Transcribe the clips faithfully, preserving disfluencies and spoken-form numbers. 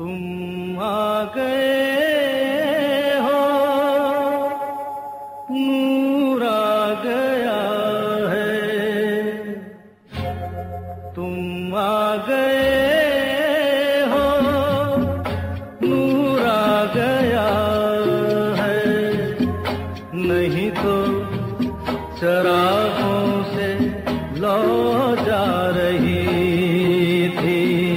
तुम आ गए हो, नूर आ गया है। तुम आ गए हो, नूर आ गया है। नहीं तो चरागों से लौ जा रही थी।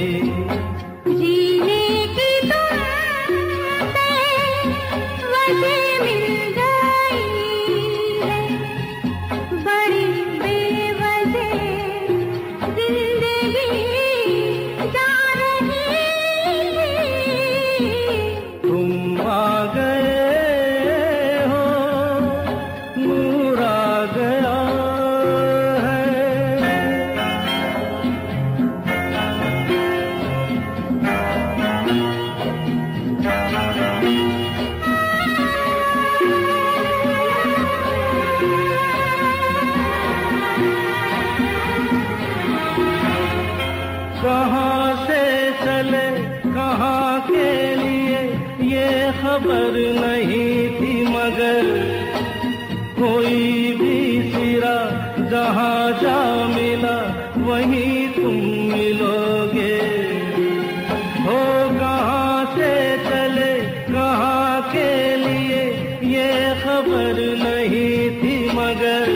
कहाँ से चले कहाँ के लिए ये खबर नहीं थी, मगर कोई भी सिरा जहाँ जा मिला वहीं तुम मिलोगे। हो कहाँ से चले कहाँ के लिए ये खबर नहीं थी, मगर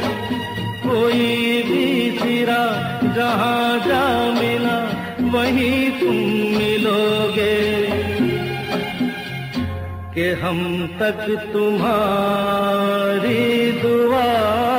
कोई भी सिरा जहाँ जा मिला वहीं तुम मिलोगे। कि हम तक तुम्हारी दुआ